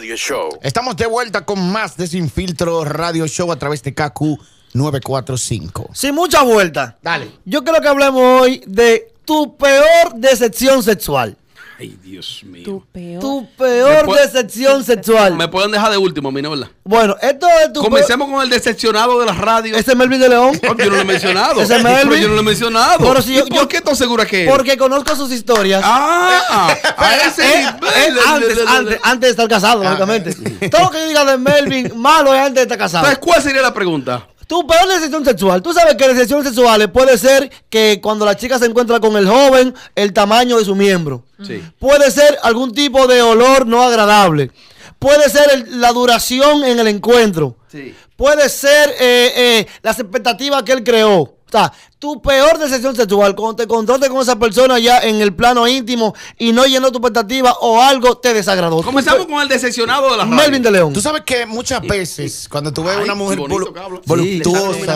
Radio Show. Estamos de vuelta con más de Sin Filtro Radio Show a través de KQ 945. Sin mucha vuelta. Dale. Yo creo que hablemos hoy de tu peor decepción sexual. Ay, Dios mío. Tu peor. Tu peor decepción sexual. Me pueden dejar de último, mi ¿verdad? Bueno, esto es tu Comencemos con el decepcionado de las radios. Ese es Melvin de León. Yo no lo he mencionado. Ese es Pero Melvin. yo no lo he mencionado. Pero si ¿Y por qué estás segura que es? Porque conozco sus historias. A ese Antes de estar casado, lógicamente. Todo lo que yo diga de Melvin malo es antes de estar casado. Entonces, ¿cuál sería la pregunta? Tu peor decepción sexual. Tú sabes que decepciones sexuales puede ser que cuando la chica se encuentra con el joven, el tamaño de su miembro. Sí. Puede ser algún tipo de olor no agradable. Puede ser la duración en el encuentro. Sí. Puede ser las expectativas que él creó. O sea, tu peor decepción sexual, cuando te encontraste con esa persona ya en el plano íntimo y no llenó tu expectativa o algo te desagradó. Comenzamos con el decepcionado de las radios. Melvin de León. Tú sabes que muchas veces cuando tú ves una mujer voluptuosa,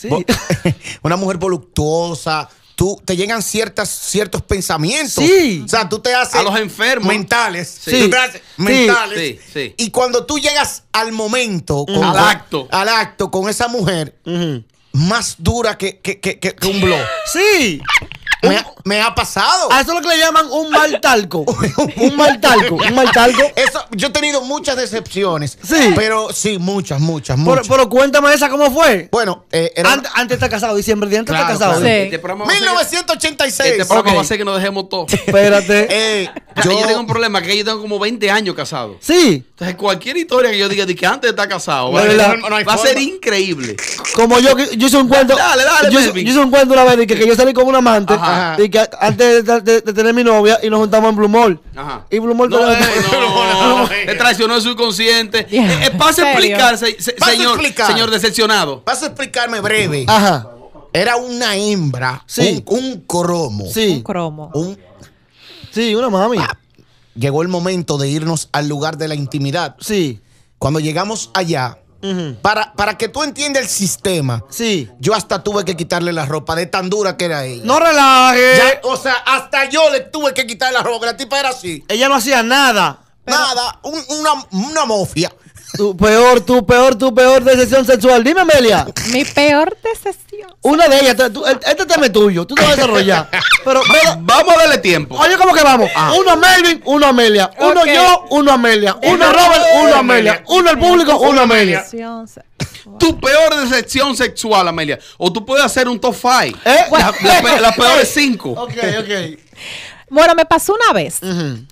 una mujer voluptuosa, te llegan ciertos pensamientos. Sí. O sea, tú te haces a los enfermos mentales. Sí. Tú te haces mentales. Sí. Y cuando tú llegas al momento, al acto con esa mujer, más dura que un blog. Sí. Me ha pasado. A eso es lo que le llaman un mal talco. Un mal talco. Eso, yo he tenido muchas decepciones. Sí. Pero sí, muchas. Pero cuéntame esa, ¿cómo fue? Bueno, antes de estar casado, diciembre de antes de Claro, estar casado. claro. Sí. 1986. Este programa va a ser que nos dejemos todos. Espérate. Yo tengo un problema, que yo tengo como 20 años casado. Sí. Entonces, cualquier historia que yo diga de que antes de estar casado va, no hay va a forma. ser increíble. Como yo hice un cuento. Dale, yo hice un cuento una vez de que yo salí con un amante. Ajá. Y que antes de tener mi novia y nos juntamos en Blue Mall. Ajá. Y Blue Mall No, te traicionó el subconsciente. Pase a explicarse, señor decepcionado. Vas a explicarme breve. Ajá. Era una hembra, Sí. un cromo. Sí. Un cromo. Sí, una mami. Llegó el momento de irnos al lugar de la intimidad. Sí. Cuando llegamos allá, para que tú entiendas el sistema, Sí. yo hasta tuve que quitarle la ropa de tan dura que era ella. No relaje. Ya, o sea, hasta yo le tuve que quitar la ropa, que la tipa era así. Ella no hacía nada. Nada, una mofia. Tu peor decepción sexual. Dime, Amelia. Mi peor decepción. Una de ellas. Este tema es tuyo. Tú te vas a desarrollar. Pero, Vamos a darle tiempo. oye, ¿cómo que vamos? Uno Melvin, uno Amelia. Uno Ok. yo, uno Amelia. Uno Robert, uno Amelia. Uno el público, uno Amelia. Decepción sexual. Tu peor decepción sexual, Amelia. O tú puedes hacer un top 5. Bueno. Las peores 5. Ok. Bueno, me pasó una vez.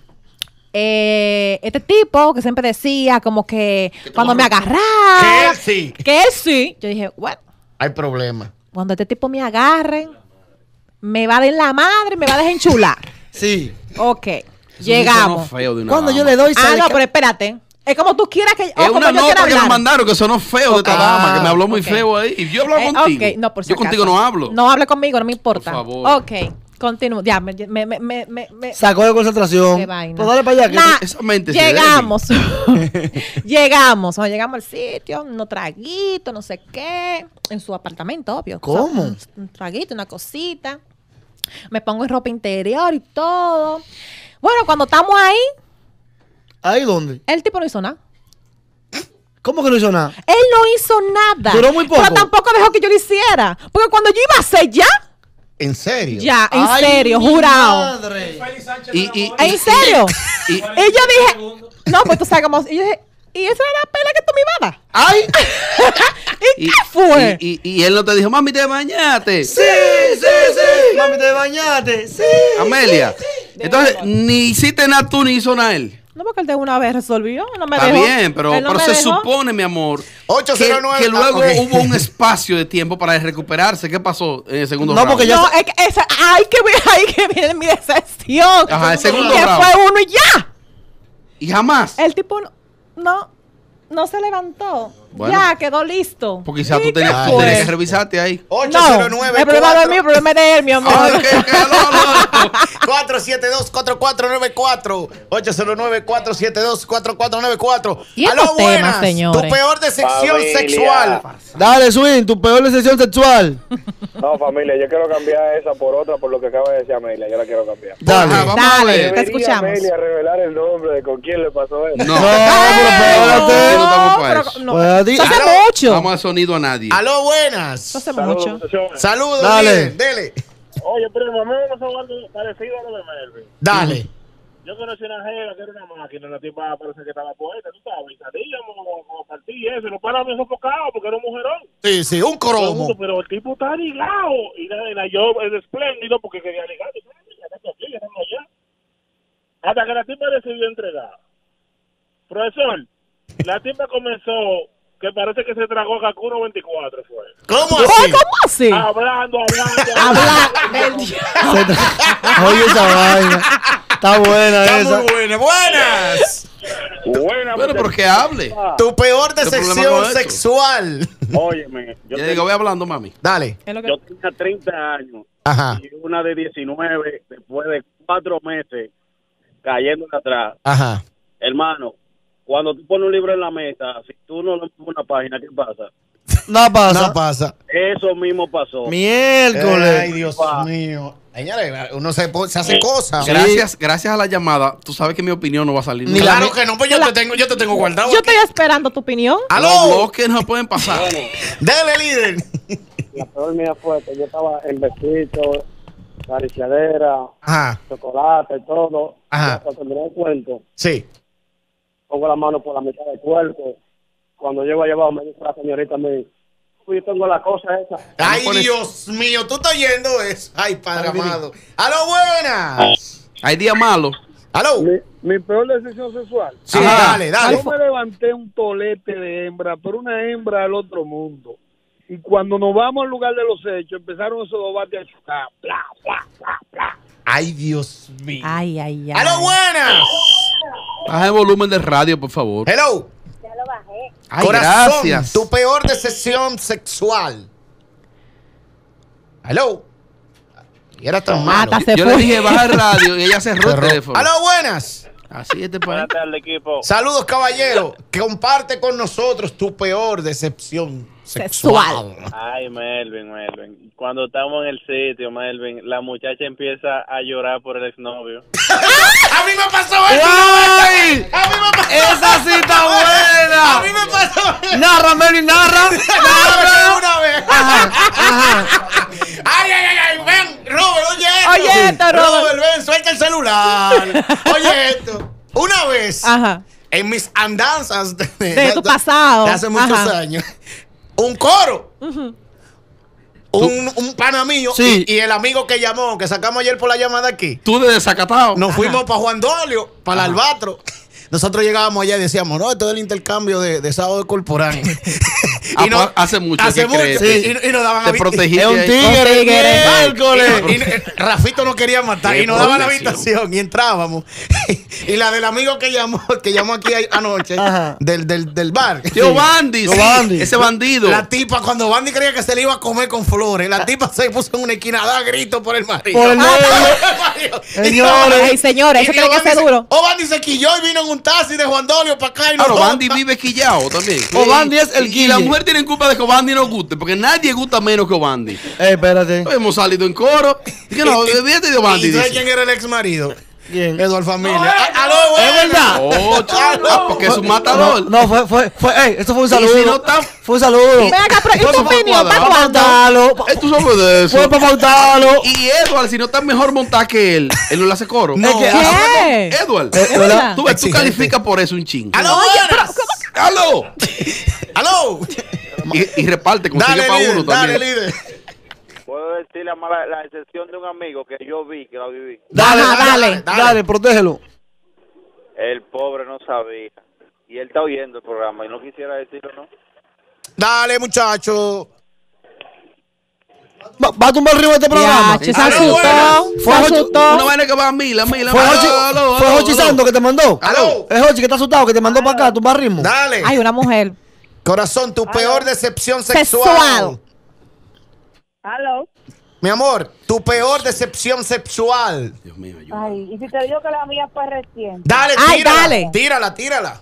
Este tipo que siempre decía como que cuando me agarraba. Que él sí. Que él sí. Yo dije, bueno, Hay problema. cuando este tipo me agarre, me va a dar la madre, me va a desenchular. Sí. Ok, llegamos. Cuando yo le doy No, pero espérate. Es como tú quieras que... Es como una yo quiera nota que me hablar. mandaron que sonó feo de esta dama, que me habló muy ok. feo ahí. Y yo hablo contigo. Ok, no, por si yo contigo acaso. no hablo. No hable conmigo, no me importa. Por favor. Ok, continúo. Ya, me sacó de concentración. Qué vaina. Pues dale para allá. Nah, esa mente se llegamos. llegamos al sitio, unos traguitos, no sé qué. En su apartamento, obvio. ¿Cómo? O sea, un traguito, una cosita. Me pongo en ropa interior y todo. Bueno, cuando estamos ahí, ¿Ahí dónde? el tipo no hizo nada. ¿Cómo que no hizo nad? Él no hizo nada. Duró muy poco. Pero tampoco dejó que yo lo hiciera. Porque cuando yo iba a hacer ya, ¿En serio? ya, en Ay, serio, mi jurado. madre. ¿En serio? Y yo dije, no, pues tú sabes cómo. Y yo dije, ¿y esa era la pela que tú me ibas a dar? ¡Ay! ¿Y qué fue? Y él no te dijo, mami, te bañaste. ¡Sí! Mami, te bañaste. ¡Sí! Amelia. Entonces, ni hiciste nada tú, ni hizo nada él. No, porque él de una vez resolvió. No me Está dejó. bien, pero Él no me se dejó. supone, mi amor, 809. que luego ok. hubo un espacio de tiempo para recuperarse. ¿Qué pasó en el segundo No, round? porque ya No, es que ahí que viene mi decepción. Ajá, el segundo que round. fue uno y ya. Y jamás. El tipo no se levantó. Bueno. Ya, quedó listo. Porque quizás tú ¿Y tenías qué fue? que revisarte ahí. 809. No, el problema no es mío, el problema es de él, mi amor. Ah, ok, no. 472 809-472-4494. 809-472-4494. ¿Y estos temas, señores? Tu peor decepción sexual. Dale, Swing, tu peor decepción sexual. No, familia, yo quiero cambiar esa por otra, por lo que acaba de decir Amelia. Yo la quiero cambiar. Dale, vamos a ver. Te escuchamos. Amelia revelar el nombre de con quién le pasó eso. No, pero no estamos para eso. No, Pues, eso hace aló. mucho. Vamos a sonido a nadie. Aló, buenas. Eso hace mucho. Saludos, Dale. líder, dele. Oye, primo, a mí me pasó algo parecido a lo de Melvin. Dale. Yo conocí una jeva que era una máquina, la tipa parece que estaba poeta, tú sabes, y salíamos como partí y eso, y los panas me sofocados porque era un mujerón. Sí, sí, un cromo. Pero el tipo está ligado, y yo es espléndido porque quería ligar, y ya está aquí, ya estamos allá. Hasta que la tipa decidió entregar. Profesor, la tipa comenzó, que parece que se tragó Kakuno 24, fue. ¿Cómo ¿Cómo así? así? Hablando. Oye, esa vaina. Está buena Está esa. muy buena. Buenas. Buena, Bueno, pero que hable. Tu peor ¿Qué problema decepción con eso? sexual. Óyeme, Yo digo, voy hablando, mami. Dale. Es lo que- yo tenía 30 años. Ajá. Y una de 19, después de 4 meses cayendo atrás. Ajá. Hermano, cuando tú pones un libro en la mesa, si tú no le pones una página, ¿qué pasa? No pasa. No pasa. Eso mismo pasó. Miércoles. Ay, Dios mío. Señores, uno se hace cosas. Gracias a la llamada. Tú sabes que mi opinión no va a salir. Ni Claro que no, pues yo te tengo guardado. Yo estoy esperando tu opinión. Los ¡Aló! bloques no pueden pasar. Dele, líder. La peor mía fue que yo estaba en besito, acariciadera, Ajá. chocolate y todo. Ajá. Cuando terminé el cuento, Sí. pongo la mano por la mitad del cuerpo. Cuando llego allá abajo, me dice la señorita, yo tengo la cosa esa. Ay, pones- Dios mío, tú estás oyendo eso. Ay, padre amado. ¡Aló, buenas! Hay días malos. ¡Aló! Mi peor decisión sexual. Sí, Ajá. dale. Yo me levanté un tolete de hembra, pero una hembra del otro mundo. Y cuando nos vamos al lugar de los hechos, empezaron esos dos bates a chocar. Bla, bla, bla, bla. Ay, Dios mío. Ay, ay, ay. ¡Aló, buenas! Baja el volumen del radio, por favor. Hello. Ay, Corazón, gracias. tu peor decepción sexual. Hello. Y era tan malo. Hasta se Yo fue. le dije, baja el radio y ella cerró el teléfono. ¡Aló, buenas! Así es, Buenas tardes, equipo. Saludos, caballero. Comparte con nosotros tu peor decepción sexual. Ay, Melvin. Cuando estamos en el sitio, Melvin, la muchacha empieza a llorar por el exnovio. ¡A mí me pasó eso! ¡Ay! ¡A mí me pasó! Esa sí está ¡A buena. mí me pasó! Narra, Meli, narra. Una vez. ¡Ay! Ven, Robert, oye esto. Oye esto, Robert. Ven, suelta el celular. Oye esto. Una vez, Ajá. en mis andanzas De tu pasado. de hace muchos Ajá. años, un coro. Un pana mío Sí. y el amigo que llamó, que sacamos ayer por la llamada aquí. Tú de desacatado. Nos fuimos para Juan Dolio, para el Albatro. Nosotros llegábamos allá y decíamos, no, esto es el intercambio de sábado corporal. Hace mucho Hace que mucho. crees. Sí. Y nos daban Te protegiste Es un ahí. tigre. miércoles. Miércoles. Y Rafito no quería matar. Qué Y nos daban la protección. habitación y entrábamos. Y la del amigo que llamó aquí anoche, Ajá. del bar. Tío Bandy, Tío sí, Bandy. ese bandido. La tipa, cuando Bandy creía que se le iba a comer con flores, la tipa se puso en una esquina a dar gritos por el marido. Por el marido. Señores. Ay, señores, eso tiene que ser duro. O Bandy se quilló y vino en un taxi de Juan Dolio para acá. Y Claro, nos- Bandy vive quillado también. O Bandy es el Y la guille. mujer tiene culpa de que Bandy no guste, porque nadie gusta menos que Bandy. Espérate. Hemos salido en coro. Y que no, olvídate de Bandy. ¿Y sabes dice. quién era el ex marido? ¿Quién? Eduardo Familia. ¡Aló, ¿Es buena! verdad? Oh, chico, porque es un matador. No, fue, esto fue un Y saludo. si no está- Fue un saludo. Ven acá, pero ¿y Eso tu fue opinión? ¿Para cuadrado. cuándo? Pautarlo. Tú sabes de eso. Fue para pautarlo. Y Edward, si no está mejor montar que él no le hace coro. No. Es que- ¿Qué? Edward, ¿Es verdad? tú ves, tú Exigente. calificas por eso un ching. ¡Aló, buenas! ¡Aló! ¡Aló! Y reparte, consigue Dale, para uno líder, dale, también. líder. Puedo decir la excepción de un amigo que yo vi, que la viví. Dale, protégelo. El pobre no sabía. Y él está oyendo el programa y no quisiera decirlo, ¿no? Dale, muchacho. Va a tumbar el ritmo de este programa. Ya, se Aló, buenas. asustó. Se Fue asustó. Una vaina que va a mila. Fue Aló, Jochi Santo que te mandó. Aló. Es Jochi que está asustado, que te mandó para acá, tumbar ritmo. Dale. Ay, una mujer. Corazón, tu peor decepción sexual. Sexual. Aló. Mi amor, tu peor decepción sexual. Dios mío, ayúdame. Ay, y si te digo que la mía fue reciente. Dale, Ay, tírala. dale. Tírala.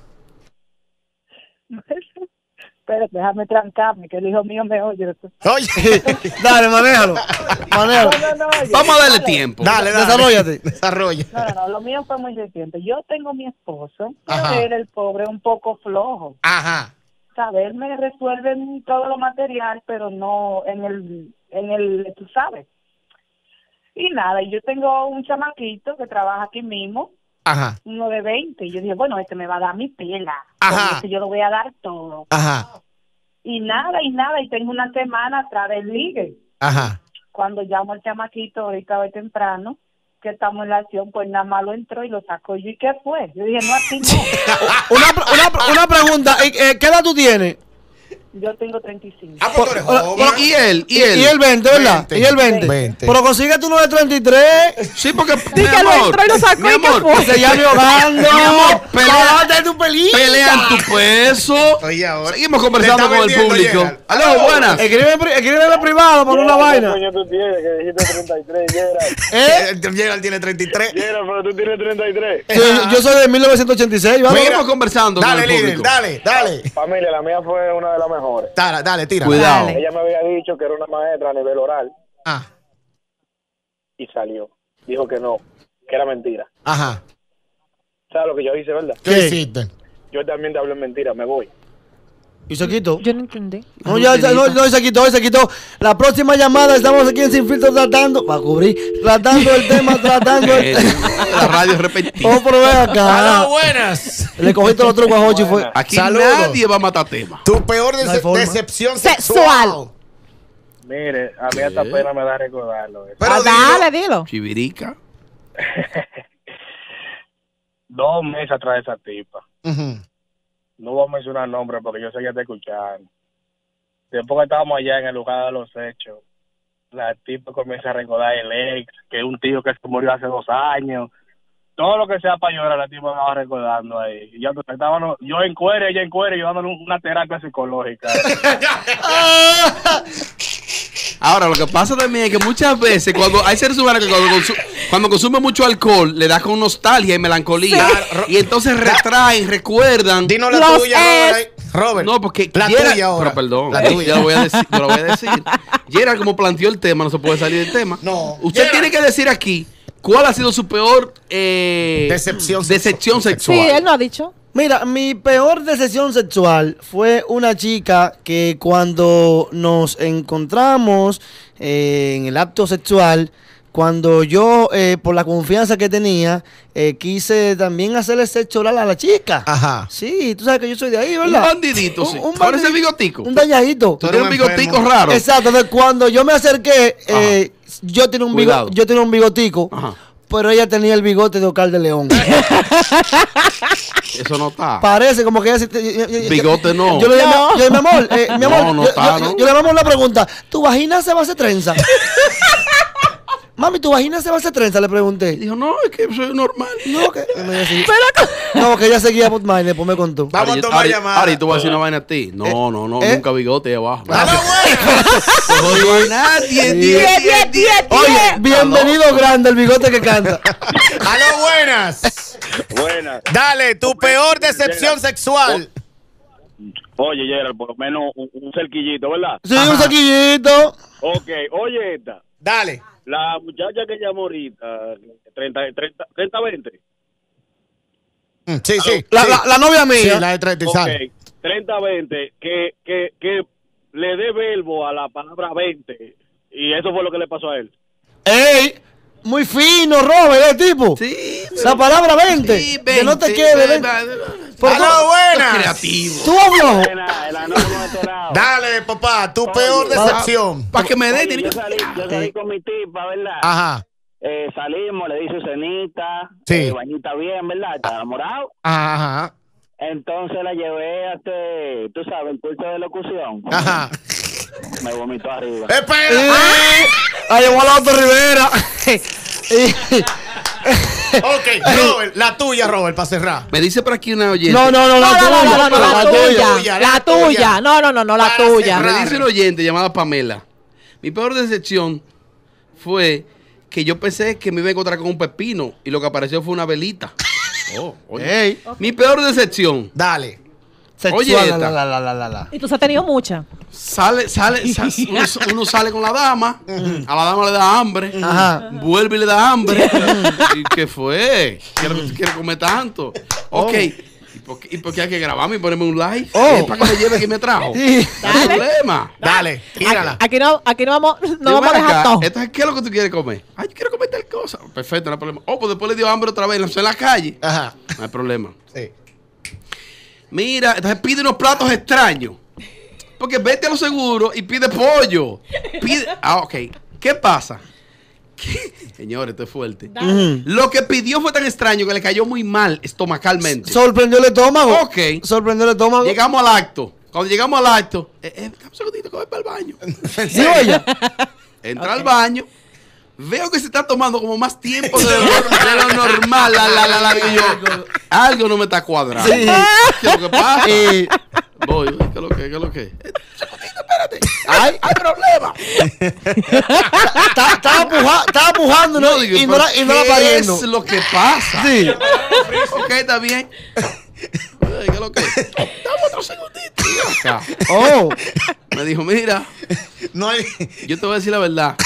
Pero déjame trancarme, que el hijo mío me oye. Oye, Dale, manéjalo. No, Vamos a darle tiempo. dale. Desarróllate. Desarrolla. No, lo mío fue muy reciente. Yo tengo mi esposo, Ajá. pero él, el pobre, un poco flojo. Ajá. ¿Sabes? Él me resuelve todo lo material, pero no en el, tú sabes. Y nada, yo tengo un chamaquito que trabaja aquí mismo, Ajá. uno de 20. Y yo dije, bueno, este me va a dar mi pela. Ajá. Este yo lo voy a dar todo. Ajá. Y nada, y tengo una semana atrás del ligue. Ajá. Cuando llamo al chamaquito, ahorita hoy temprano, que estamos en la acción, pues nada más lo entró y lo sacó yo. ¿Y qué fue? Yo dije, no, así no. Una pregunta. ¿Qué edad tú tienes? Yo tengo 35. Ah, pues tú eres joven. Y él. Y el 20, ¿verdad? 20. Y el 20. 20. Pero consíguete uno de 33. Sí, porque Di que lo entró y lo sacó, mi ¿y qué amor, fue? Se llame ahogando. Mi amor, Lávate tu pelita. pelean tu peso. Oye, ahora. Seguimos conversando Te con está el público. vendiendo, Aló, buenas. Escríbeme privado por una vaina. ¿Qué coño tú tienes? Que dijiste 33, Gerald. Gerald tiene 33. Gerald, pero tú tienes 33. Sí, yo soy de 1986. ¿vale? Seguimos conversando con Dale, el líder, público. dale. Familia, la mía fue una de las mejores. Dale, tira. Cuidado. Dale. Ella me había dicho que era una maestra a nivel oral Ah, y salió. Dijo que no, que era mentira. ajá. ¿Sabes lo que yo hice, verdad? ¿Qué hiciste? Yo también te hablé en mentira, me voy. Y se quitó. Yo no entendí. No, se quitó. La próxima llamada estamos aquí en Sin Filtro tratando el tema, La radio es repetitiva. Oh, pero ve Aló, acá. buenas. Le cogiste los trucos a Jochi y fue. Aquí Saludos. nadie va a matar tema. Tu peor No hay forma. decepción Sexual. sexual. Mire, a mí hasta pena me da recordarlo. Pero Dale, dilo. Chivirica. 2 meses atrás de esa tipa. Ujú. No voy a mencionar nombres porque yo sé que está escuchando. Después que estábamos allá en el lugar de los hechos, la tipa comienza a recordar el ex, que es un tío que se murió hace 2 años. Todo lo que sea para llorar, la tipa me va recordando ahí. Y ya estábamos, yo en cuero, ella en cuero, y yo dándole una terapia psicológica. Ahora, lo que pasa también es que muchas veces cuando hay seres humanos que cuando consumen mucho alcohol le da con nostalgia y melancolía. Y entonces retraen, recuerdan. Dinos la Los tuya, Robert. No, porque la Gerald- tuya ahora. Pero perdón, La tuya. yo lo voy a decir. Gerald, como planteó el tema, no se puede salir del tema. No. Usted Gerald. tiene que decir aquí cuál ha sido su peor Decepción sexual. Sí, él no ha dicho. Mira, mi peor decepción sexual fue una chica que cuando nos encontramos en el acto sexual, cuando yo, por la confianza que tenía, quise también hacerle sexo oral a la chica. Ajá. Sí, tú sabes que yo soy de ahí, Un ¿verdad? bandidito, sí. Un Ahora ese bandidito, bigotico. un dañadito. Tú tienes un eres bigotico enfermo. raro. Exacto, entonces cuando yo me acerqué, yo tenía Cuidado. un bigotico, Ajá. pero ella tenía el bigote de Ocal de León. Eso no está. Parece como que ella Bigote no. Yo le llamé, No. mi amor, mi amor, No, no yo, está, yo- ¿no? yo le damos la pregunta, ¿tu vagina se va a hacer trenza? Mami, ¿tu vagina se va a hacer trenza? Le pregunté. Dijo, no, es que soy normal. No, que me decía, no, que ella seguía por mine, después me contó. Vamos a tomar llamada. Ahora, y tú vas a decir una vaina a ti. No, nunca bigote ahí abajo. Aló, buenas. Oye, bienvenido grande, el bigote que canta. Aló, buenas. Buena. Dale, tu peor decepción sexual. Oye, Gerald, por lo menos un cerquillito, ¿verdad? Sí, un saquillito. Ok, oye esta. Dale. La muchacha que llamó ahorita, 30-20. Sí, sí. La novia Sí, mía. la de 30 y sale. Ok, 30-20, que le dé verbo a la palabra 20. Y eso fue lo que le pasó a él. Ey, muy fino, Robert, el tipo. Sí. La palabra 20. Sí, Que no te quede. 20. Aló, buenas. Creativo. Tú hablas. El anónimo de este lado. Dale, papá, tu peor decepción. Para que me dé. Oye, yo salí con mi tipa, ¿verdad? Ajá. Salimos, le di su cenita, Sí. bañita bien, ¿verdad? Está enamorado. Ajá. Entonces la llevé hasta, tú sabes, el curso de locución. Ajá. Me vomitó arriba. Espera. Ahí llegó a la Otto Rivera. Ok, Robert, la tuya, Robert, para cerrar. Me dice por aquí una oyente. No, No, no, la no, no, no, la tuya. tuya, La la tuya. tuya. No, la Para tuya. cerrar. Me dice una oyente llamada Pamela. Mi peor decepción fue que yo pensé que me iba a encontrar con un pepino y lo que apareció fue una velita. Ey. Mi peor decepción. Dale. Sexual, Oye, esta. la. ¿Y tú has tenido mucha? Uno sale con la dama, a la dama le da hambre, Ajá. vuelve y le da hambre. ¿Y qué fue? ¿Quiere comer tanto? Ok. ¿Y por qué hay que grabarme y ponerme un like? Oh. Es para que me lleve que me trajo. Sí. No hay problema. Dale, tírala. Aquí no vamos Digo, a ven dejar acá, todo. entonces, ¿qué es lo que tú quieres comer? Ay, yo quiero comer tal cosa. Perfecto, no hay problema. Pues después le dio hambre otra vez, lanzó en la calle. Ajá. No hay problema. Sí. Mira, entonces pide unos platos extraños. Porque vete a lo seguro y pide pollo. Ok. ¿Qué pasa? Señores, esto es fuerte. Lo que pidió fue tan extraño que le cayó muy mal estomacalmente. Sorprendió el estómago. Ok. Sorprendió el estómago. Llegamos al acto. Cuando llegamos al acto, un segundito que voy para el baño. Digo ella. Entra al baño. Veo que se está tomando como más tiempo de lo normal. Digo yo, algo no me está cuadrando. Sí. ¿Qué es lo que pasa? Y Voy, ¿qué es lo que? Espérate. Hay problema. estaba pujando No, y digo, no la pariendo. ¿qué es lo que pasa? Sí. Ok, está bien. ¿Qué es lo que? Dame otro segundito. Y acá. Oh. Me dijo, mira, No hay. yo te voy a decir la verdad.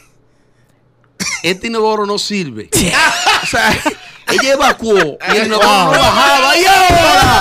Este inodoro no sirve. O sea, ella evacuó y el inodoro no bajaba. ¡Y ahora!